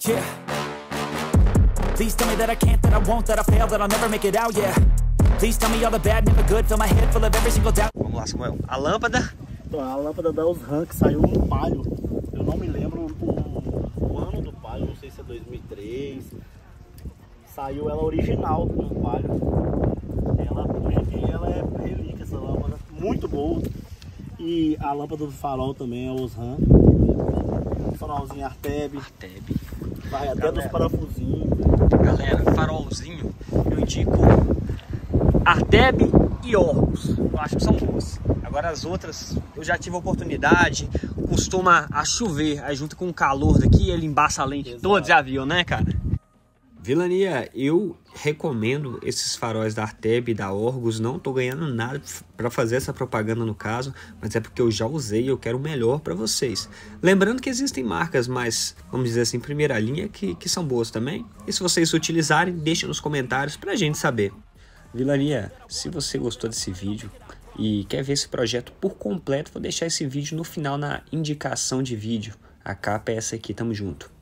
Yeah. Please tell me that I can't, that I won't, that I fail, that I'll never make it out, yeah. Please tell me all the bad, never good, fill my head full of every single doubt. Vamos lá, Samuel. A lâmpada? Então, a lâmpada da Osram que saiu no Palio. Eu não me lembro o ano do Palio, não sei se é 2003. Saiu ela original no Palio. Ela, hoje em dia, ela é relíquia, essa lâmpada. Muito boa. E a lâmpada do farol também é Osram. Farolzinho Arteb. Vai até dos parafusinhos. Galera, farolzinho, eu indico Arteb e Orgus. Eu acho que são boas. Agora as outras, eu já tive a oportunidade, costuma a chover, aí junto com o calor daqui, ele embaça a lente toda, já viu, né, cara? Vilania, eu recomendo esses faróis da Arteb e da Orgus. Não tô ganhando nada para fazer essa propaganda no caso, mas é porque eu já usei e eu quero o melhor para vocês. Lembrando que existem marcas mais, vamos dizer assim, primeira linha que são boas também. E se vocês utilizarem, deixem nos comentários pra gente saber. Vilania, se você gostou desse vídeo e quer ver esse projeto por completo, vou deixar esse vídeo no final na indicação de vídeo. A capa é essa aqui, tamo junto.